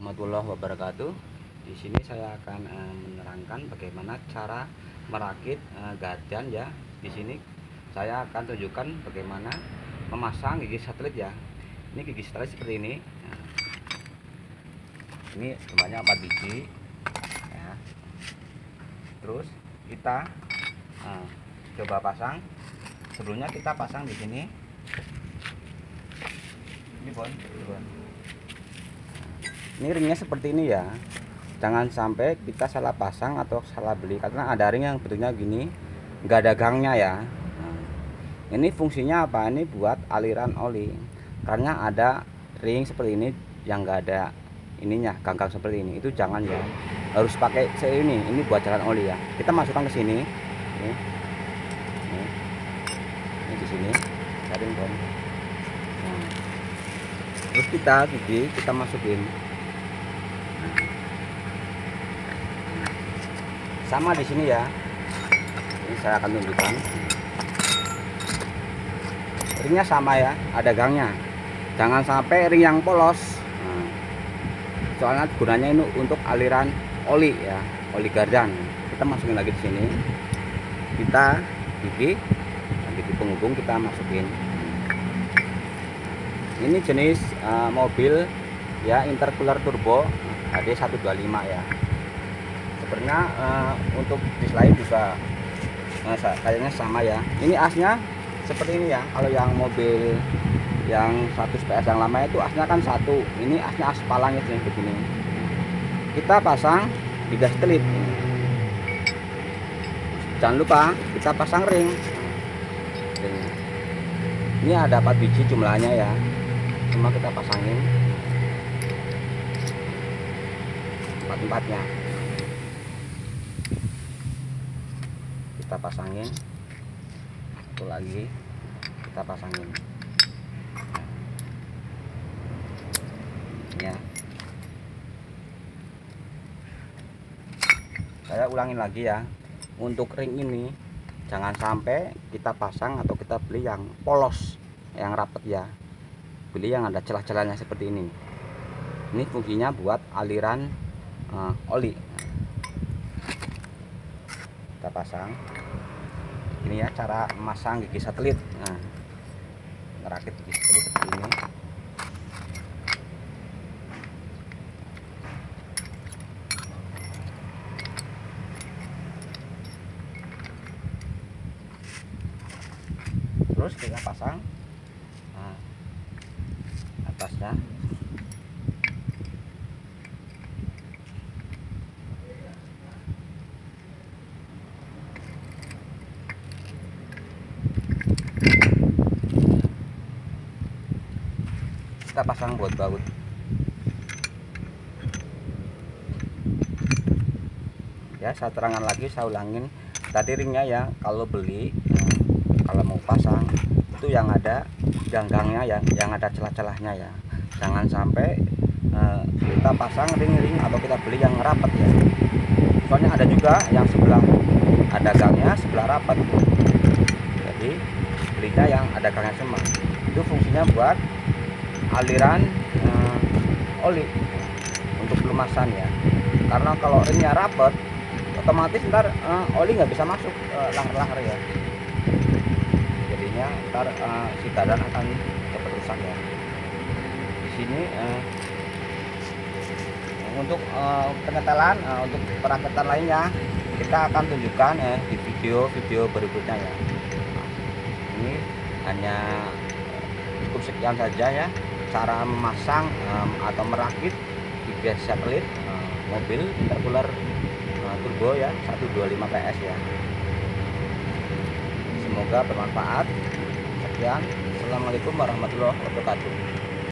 warahmatullahi wabarakatuh. Di sini saya akan menerangkan bagaimana cara merakit gadan ya. Di sini saya akan tunjukkan bagaimana memasang gigi satelit ya. Ini gigi satelit seperti ini. Nah, ini jumlahnya 4 biji ya. Terus kita coba pasang. Sebelumnya kita pasang di sini. Ini Bon. Ini ringnya seperti ini ya, jangan sampai kita salah pasang atau salah beli, karena ada ring yang bentuknya gini nggak ada gangnya ya. Nah, ini fungsinya apa? Ini buat aliran oli, karena ada ring seperti ini yang nggak ada ininya, gang-gang seperti ini, itu jangan ya, harus pakai ini buat jalan oli ya. Kita masukkan ke sini ini di sini garing Bon. Nah, terus kita masukin sama di sini ya. Ini saya akan tunjukkan. Ringnya sama ya, ada gangnya. Jangan sampai ring yang polos. Nah, soalnya gunanya ini untuk aliran oli ya, oli gardan. Kita masukin lagi di sini. Kita gigi penghubung kita masukin. Ini jenis mobil ya, intercooler turbo HD 125 ya. Sebenarnya untuk jenis lain juga kayaknya sama ya. Ini asnya seperti ini ya. Kalau yang mobil yang 100 PS yang lama itu asnya kan satu. Ini asnya as palangnya begini. Kita pasang di gas telit. Jangan lupa kita pasang ring. Ini ada 4 biji jumlahnya ya. Cuma kita pasangin 4-4-nya. Kita pasangin, satu lagi kita pasangin ya. Saya ulangin lagi ya, untuk ring ini jangan sampai kita pasang atau kita beli yang polos, yang rapet ya. Beli yang ada celah-celahnya seperti ini. Ini fungsinya buat aliran oli. Kita pasang ini ya, cara memasang gigi satelit. Nah, ngerakit gigi satelit seperti ini. Terus kita pasang atasnya. Kita pasang buat baut. Ya, saya terangkan lagi, saya ulangin. Tadi ringnya ya, kalau beli, kalau mau pasang itu yang ada ganggang-gangnya ya, yang ada celah-celahnya ya. Jangan sampai kita pasang ring-ring atau kita beli yang rapat ya. Soalnya ada juga yang sebelah ada gangnya, sebelah rapat. Jadi belinya yang ada gangnya semua. Itu fungsinya buat aliran oli untuk pelumasan ya. Karena kalau ringnya rapet, otomatis ntar oli nggak bisa masuk lahar-lahar ya. Jadinya ntar si gadan akan cepat rusak ya. Di sini untuk penyetelan, untuk perakitan lainnya kita akan tunjukkan di video berikutnya ya. Ini hanya cukup sekian saja ya, cara memasang atau merakit gigi satelit mobil intercooler turbo ya 125 PS ya. Semoga bermanfaat. Sekian, assalamualaikum warahmatullahi wabarakatuh.